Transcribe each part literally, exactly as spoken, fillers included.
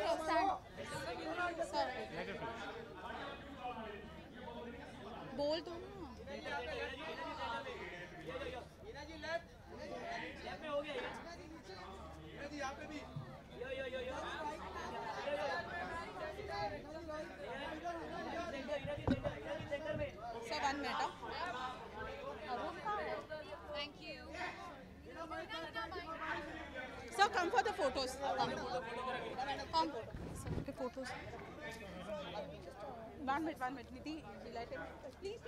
बोल तो sir one minute thank you sir come for the photos come के photos one minute one minute Nidhi please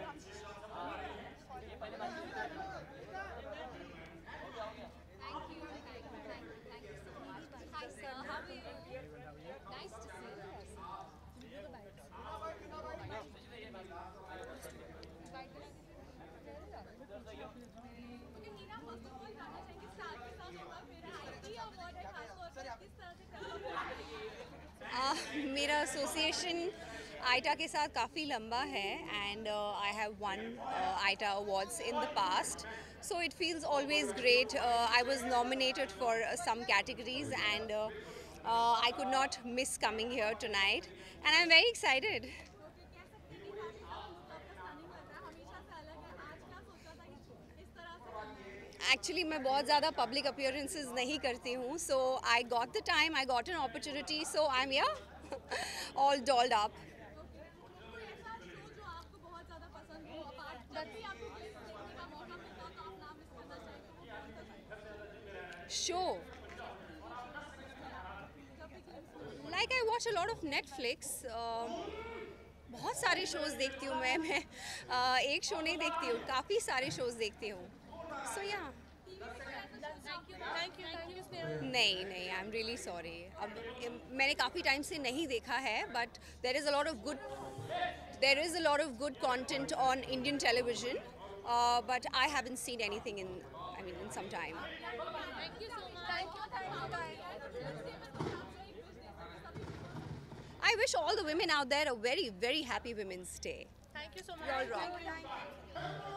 मेरा association ITA के साथ काफ़ी लंबा है and I have won ITA awards in the past, so it feels always great. uh, I was nominated for uh, some categories and uh, uh, I could not miss coming here tonight and I'm very excited. Actually मैं बहुत ज़्यादा public appearances नहीं करती हूँ, so I got the time, I got an opportunity, so I am here all dolled up. Show like I watch a lot of Netflix. बहुत सारे shows देखती हूँ मैं मैं uh, एक शो नहीं देखती हूँ, काफ़ी सारे शोज़ देखती हूँ. सो या नहीं नहीं आई एम रियली सॉरी. अब मैंने काफ़ी टाइम से नहीं देखा है, but there is a lot of good there is a lot of good content on Indian television, but I haven't seen anything in I mean in some time. I wish all the women out there a very, very happy Women's Day. Thank you so much. You're welcome.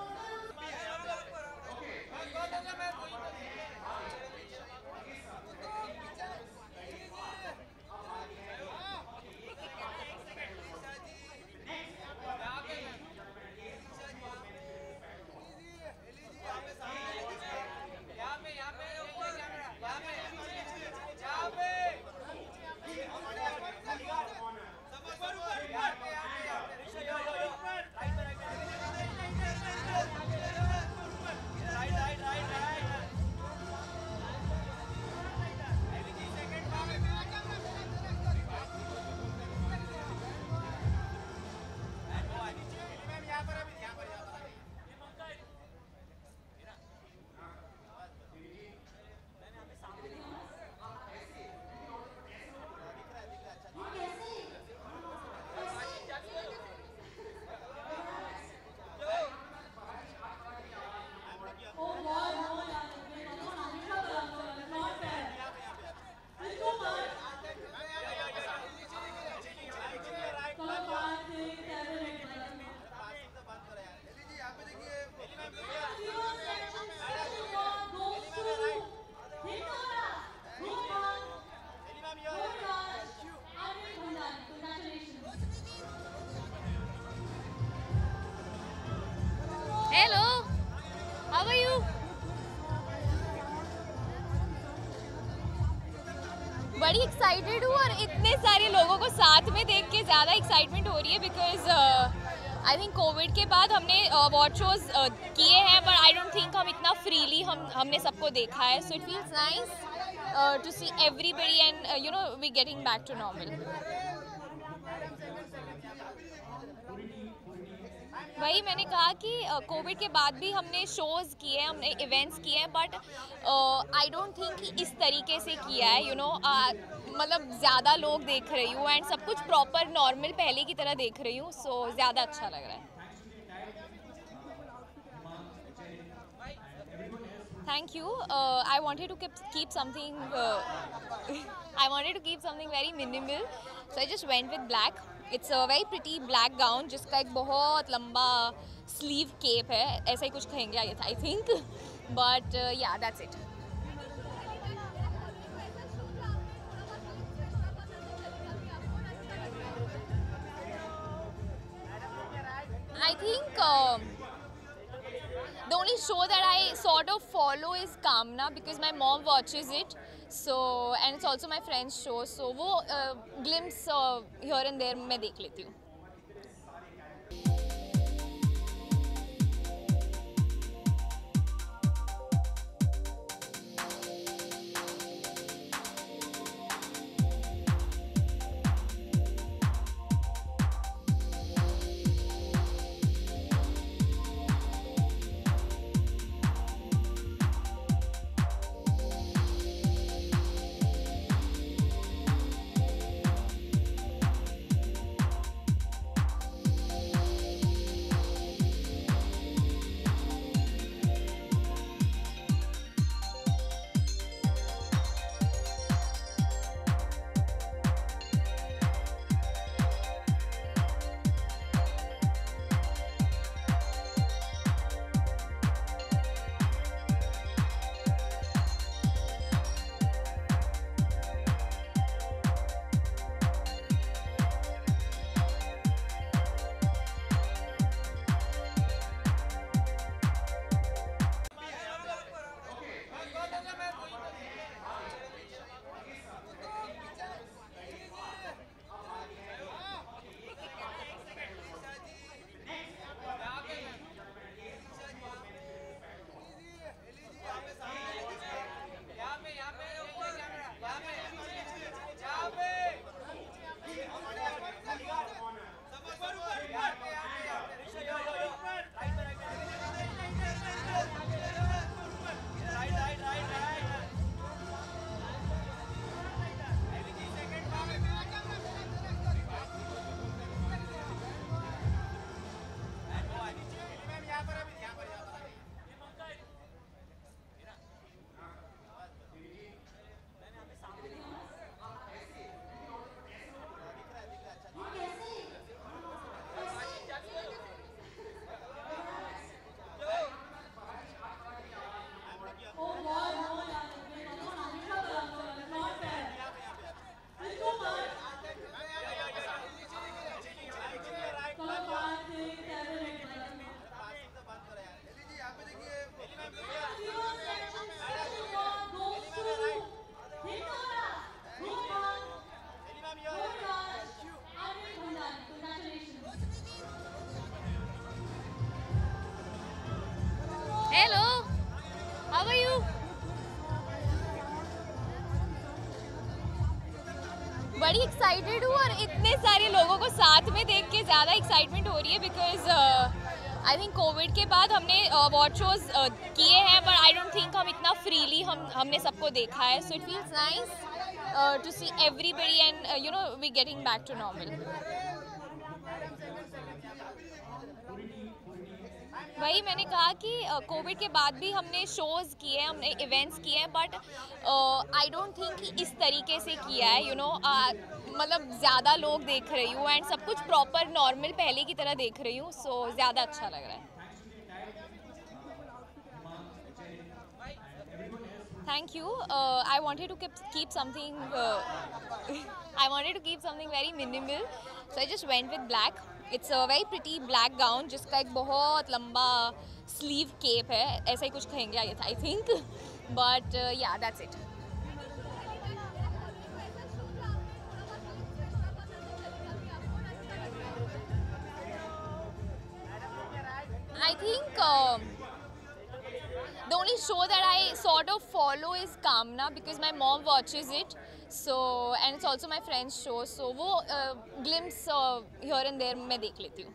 Hello, how are you? बड़ी excited हूँ और इतने सारे लोगों को साथ में देख के ज़्यादा एक्साइटमेंट हो रही है, बिकॉज आई थिंक कोविड के बाद हमने अवार्ड शोज किए हैं, बट आई डोंट थिंक हम इतना फ्रीली हम हमने सबको देखा है. So it feels nice to see everybody and you know we getting back to normal. वही मैंने कहा कि कोविड uh, के बाद भी हमने शोज़ किए हैं, हमने इवेंट्स किए हैं, बट आई डोंट थिंक इस तरीके से किया है. यू नो मतलब ज़्यादा लोग देख रही हूँ एंड सब कुछ प्रॉपर नॉर्मल पहले की तरह देख रही हूँ, सो so, ज़्यादा अच्छा लग रहा है. Thank you. I wanted to keep something I wanted to keep something very minimal, so I just went with black. It's a very pretty black gown जिसका एक बहुत लंबा स्लीव केप है, ऐसा ही कुछ कहेंगे I think, but yeah that's it. um, the only show that I sort of follow is Kamna because my mom watches it. So and it's also my friend's show. So वो uh, glimpse uh, here and there मैं देख लेती हूँ. बड़ी excited हूँ और इतने सारे लोगों को साथ में देख के ज़्यादा एक्साइटमेंट हो रही है बिकॉज आई थिंक कोविड के बाद हमने अवार्ड शोज किए हैं बट आई डोंट थिंक हम इतना फ्रीली हम हमने सबको देखा है. So it feels nice to see everybody and you know we getting back to normal. वही मैंने कहा कि कोविड uh, के बाद भी हमने शोज़ किए हैं, हमने इवेंट्स किए हैं बट आई डोंट थिंक इस तरीके से किया है. यू नो मतलब ज़्यादा लोग देख रही हूँ एंड सब कुछ प्रॉपर नॉर्मल पहले की तरह देख रही हूँ. सो so, ज़्यादा अच्छा लग रहा है. Thank you. I wanted to keep something I wanted to keep something very minimal so I just went with black. It's a very pretty black gown जिसका एक बहुत लंबा स्लीव केप है, ऐसा ही कुछ कहेंगे I think. But yeah that's it. I think uh, the only show that I sort of follow is Kamna because my mom watches it. So and it's also my friend's show. So वो uh, glimpse uh, here and there मैं देख लेती हूँ.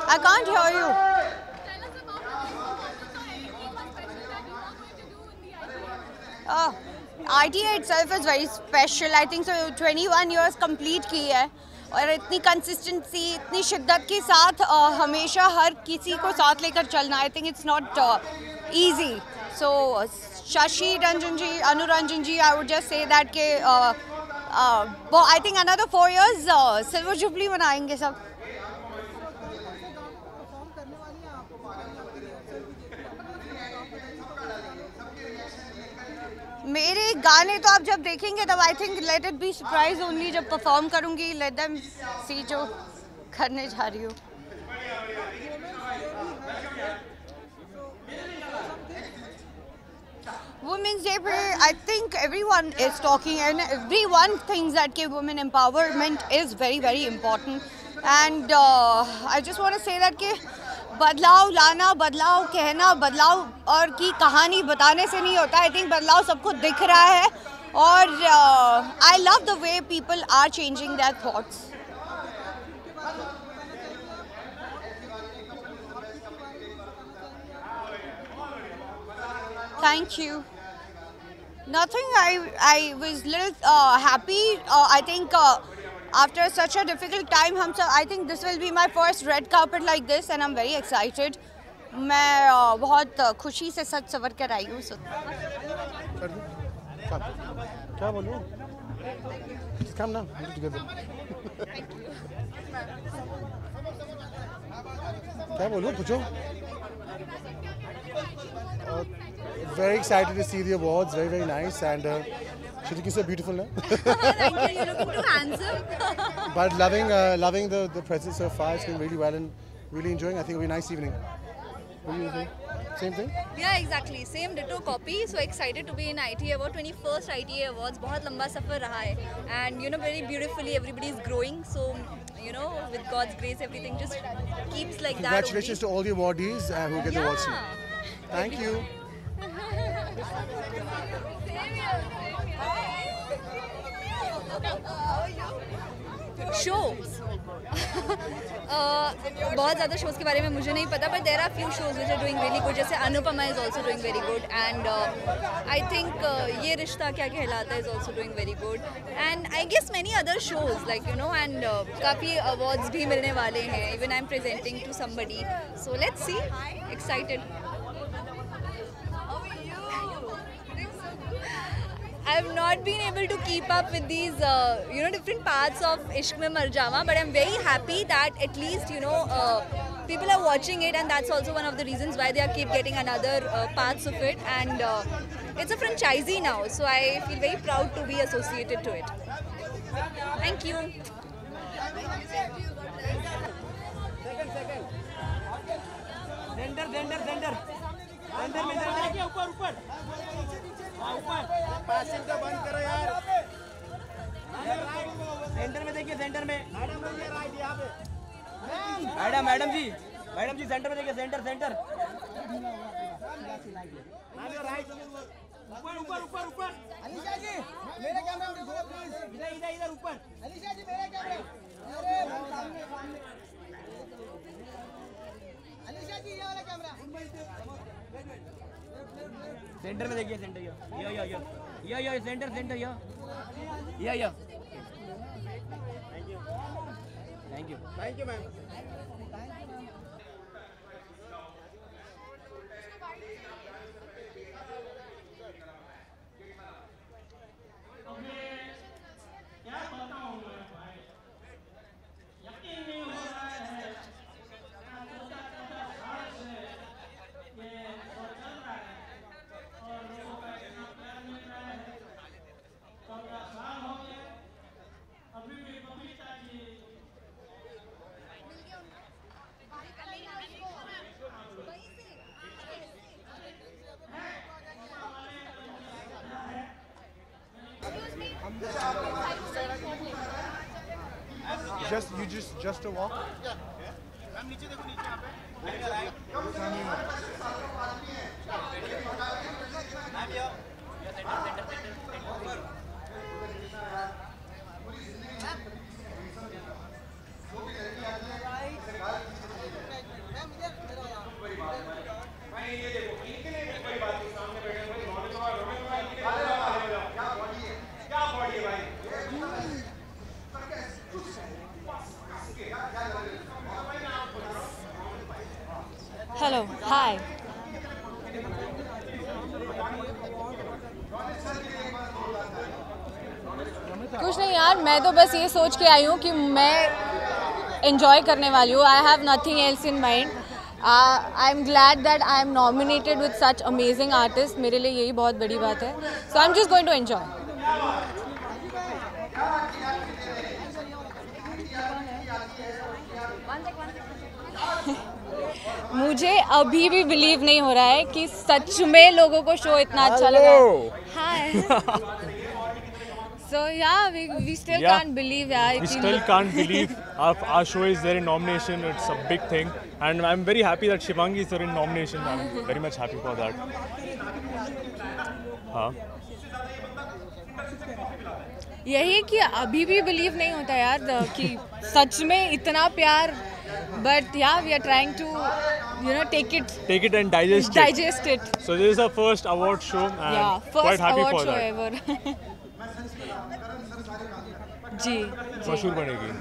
I can't hear you. Uh, I T A itself is very special. I think so. twenty-one years complete की है और इतनी consistency, इतनी शिद्दत के साथ uh, हमेशा हर किसी को साथ लेकर चलना. I think it's not uh, easy. So Shashi Ranjan ji, Anu Ranjan ji, I would just say that के uh, uh, I think another four years uh, Silver Jubilee मनाएंगे सब. मेरे गाने तो आप जब देखेंगे तब I think let it be surprise only. जब परफॉर्म करूंगी लेट देम सी जो करने जा रही हूँ. Women's Day पे I think everyone is talking and everyone thinks that के women empowerment is very very important and uh, I just want to say that के बदलाव लाना, बदलाव कहना, बदलाव और की कहानी बताने से नहीं होता. आई थिंक बदलाव सबको दिख रहा है और I love the way people are changing their thoughts. Thank you. Nothing. I I was little uh, happy. Uh, I think. Uh, After such a difficult time, हम सब I think this will be my first red carpet like this and I'm very excited. मैं uh, बहुत खुशी से सच सवर कर आई हूँ. क्या बोलूँ? Just come now. We'll do together. क्या बोलूँ? पूछो. Very excited to see the awards. Very very nice and. Uh, She looking so beautiful now. Thank you. You're looking too handsome. But loving, uh, loving the the present so far. It's been really well and really enjoying. I think it'll be a nice evening. What do you think? Same thing? Yeah, exactly. Same ditto copy. So excited to be in I T A Award. twenty-first I T A Awards. बहुत लंबा सफर रहा है. And you know very beautifully everybody is growing. So you know with God's grace everything just keeps like that. Congratulations to all the awardees uh, who get the awards. Thank you. Shows बहुत ज़्यादा shows के बारे में मुझे नहीं पता but there are few shows which are doing really good. जैसे Anupama is also doing very good and I think Yeh Rishta Kya Kehlata Hai is also doing very good and I guess many other shows like you know and काफ़ी awards भी मिलने वाले हैं. Even I am presenting to somebody. So let's see. Excited. I've not been able to keep up with these, uh, you know, different parts of Ishq Mein Mar Jawa, but I'm very happy that at least, you know, uh, people are watching it, and that's also one of the reasons why they are keep getting another uh, parts of it, and uh, it's a franchisee now, so I feel very proud to be associated to it. Thank you. Second, second. Center, center, center. Center में center. ऊपर, ऊपर. हाँ ऊपर. Passing का बंद करो यार. Centre में देखिए, सेंटर में. मैडम जी राइट यहाँ पे. मैडम मैडम जी मैडम जी सेंटर में देखिए. Centre centre. राइट. ऊपर ऊपर ऊपर ऊपर. अलीशा जी मेरे कैमरा में घुसो प्लीज. इधर इधर इधर ऊपर. अलीशा जी मेरे कैमरा. अरे सामने सामने. अलीशा जी ये वाला कैमरा. सेंटर में देखिए. Centre yo yo yo yo yo yo centre centre yo yo yo. Thank you thank you thank you ma'am. Just you just just a walk. Ma'am नीचे देखो. नीचे यहाँ पे. Ma'am yo centre centre centre. Hello hi. कुछ नहीं यार, मैं तो बस ये सोच के आई हूँ कि मैं enjoy करने वाली हूँ. I have nothing else in mind. Uh, I'm glad that I'm nominated with such amazing artists. मेरे लिए यही बहुत बड़ी बात है. So I'm just going to enjoy. मुझे अभी भी बिलीव नहीं हो रहा है कि सच में लोगों को शो इतना अच्छा लगा. Hi. So yeah, we we still Yeah. can't believe, yeah. We still can't believe our, our show is there in nomination. It's a big thing, and I'm very happy that Shivangi is there in nomination. I'm very much happy for that. हाँ. यही कि अभी भी believe नहीं होता यार कि सच में इतना प्यार. But yeah, we are trying to, you know, take it, Take it and digest digest it. it. So this is our first award show, and Yeah, quite first happy award for show that. ever. जी. मशहूर बनेगी.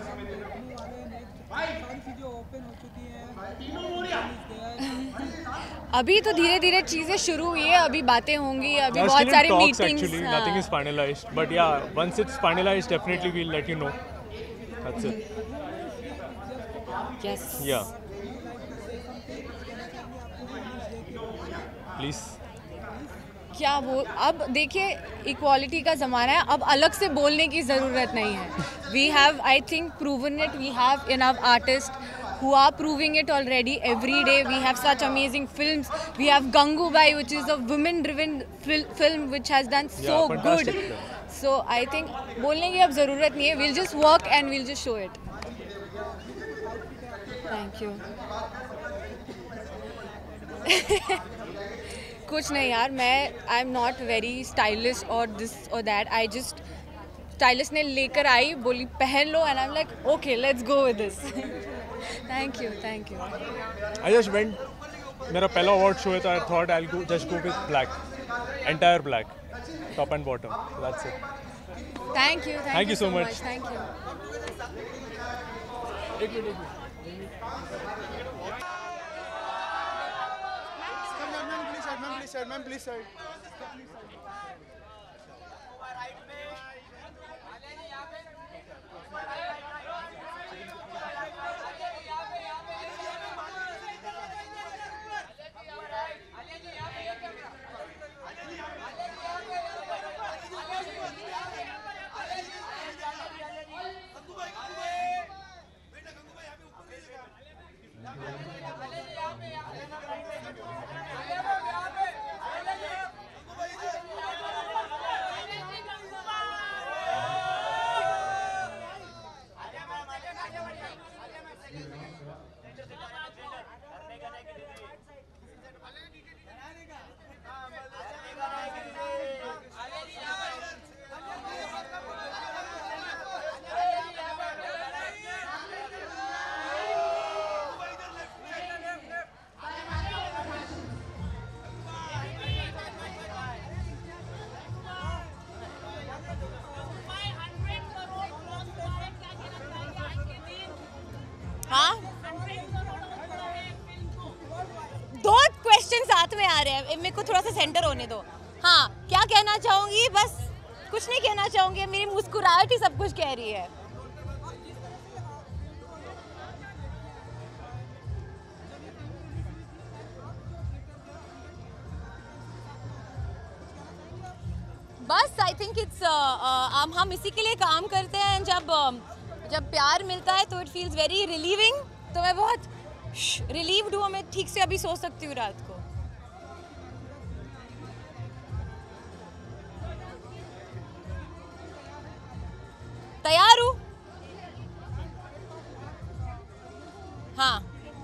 अभी तो धीरे धीरे चीजें शुरू हुई है, अभी बातें होंगी, अभी There are बहुत still in सारी talks meetings. actually. Nothing is finalized, but yeah, once it's finalized, definitely we'll let you know. That's it. Yes. Yeah. Please. क्या वो अब देखिए इक्वालिटी का ज़माना है, अब अलग से बोलने की ज़रूरत नहीं है. We have I think proven it. We have enough artist who are proving it already every day. We have such amazing films. We have Gangubai, which is a women-driven fil- film which has done so Yeah, good. fantastic film. So I think बोलने की अब ज़रूरत नहीं है. We'll just work and we'll just show it. Thank you. कुछ नहीं यार, मैं I am not very stylish और दिस और दैट. आई जस्ट स्टाइलिश ने लेकर आई, बोली पहन लो, and I am like okay let's go with this. Thank you thank you. I just went. मेरा पहला award show है तो I thought I'll go just go with black, entire black, top and bottom. So that's it. Thank you Thank you so much. Thank you. एक minute, एक minute. Ma'am, please side. Ma'am, please side. हाँ, दो question साथ में आ रहे हैं, मेरे को थोड़ा सा सेंटर होने दो. हाँ, क्या कहना चाहूँगी? बस कुछ नहीं कहना चाहूँगी, मेरी मुस्कुराहट ही सब कुछ कह रही है. बस आई थिंक इट्स हम हम इसी के लिए काम करते हैं. जब uh, जब प्यार मिलता है तो इट फील्स वेरी रिलीविंग. तो मैं बहुत रिलीव्ड हूँ, मैं ठीक से अभी सो सकती हूँ रात को. तैयार हूँ. हाँ,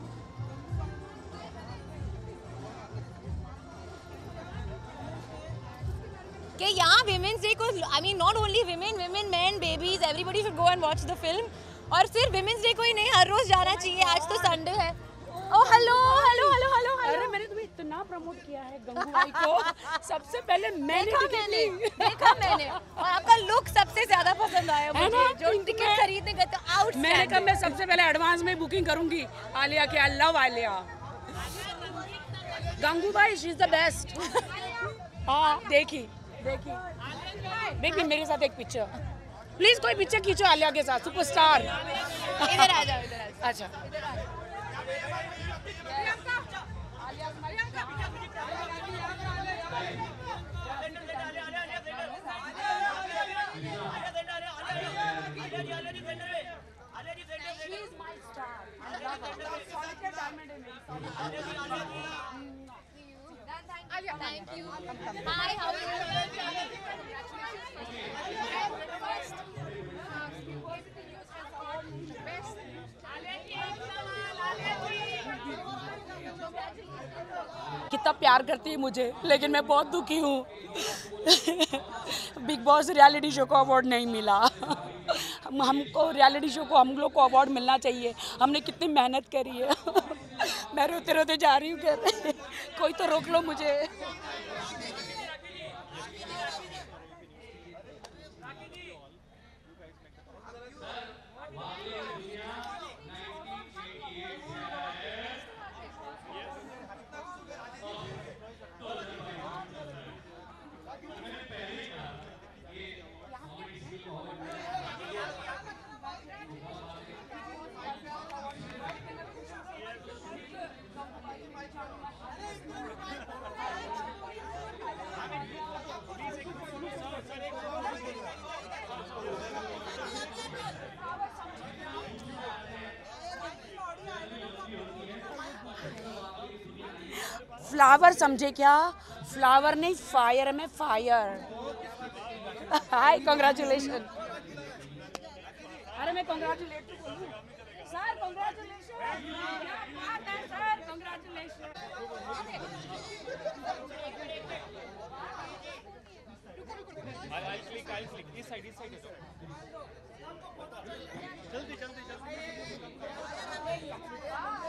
कि यहाँ विमेंस डे को, I mean not only women, women man babies everybody should go and watch the film. और सिर्फ विमेंस डे को ही नहीं, हर रोज जाना चाहिए. आज तो संडे है. Oh hello hello hello hello. अरे मैंने तुम्हें इतना प्रमोट किया है गंगूबाई को. सबसे पहले मैंने देखा टिकट मैंने ली. देखा मैंने और आपका लुक सबसे ज्यादा पसंद आया है मुझे. ना? जो पिंक टिकट में। खरीदने गए थे आउट. मैंने कहा मैं सबसे पहले एडवांस में बुकिंग करूंगी. आलिया के I love Alia. Gangubai she is the best. हाँ देखी देखी देखी मेरे साथ एक पिक्चर, प्लीज कोई पिक्चर खींचो आलिया के साथ, सुपरस्टार। इधर आ जाओ, इधर आ जाओ। अच्छा Thank you. Hi, how are कितना प्यार करती है मुझे, लेकिन मैं बहुत दुखी हूँ। बिग बॉस रियलिटी शो को अवार्ड नहीं मिला। हम हमको रियलिटी शो को हम लोग को अवार्ड मिलना चाहिए। हमने कितनी मेहनत करी है। मैं रोते रोते जा रही हूँ घर। कोई तो रोक लो मुझे। फ्लावर समझे क्या? फ्लावर नहीं, फायर में फायर। हाय कांग्रेचुलेशन। अरे मैं कांग्रेचुलेट तो बोलूं sir, congratulation sir, congratulation. I'll click, I'll click. This side, this side. जल्दी जल्दी जल्दी।